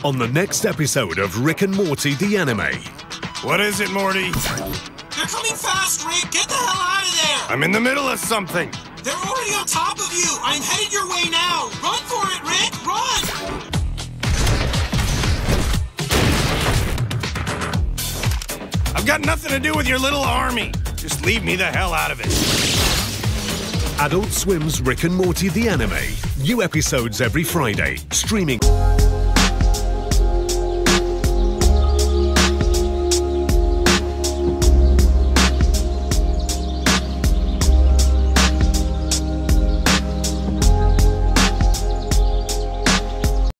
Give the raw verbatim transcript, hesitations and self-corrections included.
on the next episode of Rick and Morty the Anime. What is it, Morty? They're coming fast, Rick! Get the hell out of there! I'm in the middle of something! They're already on top of you! I'm headed your way now! Run for it, Rick! Run! I've got nothing to do with your little army! Just leave me the hell out of it! Adult Swim's Rick and Morty the Anime. New episodes every Friday. Streaming...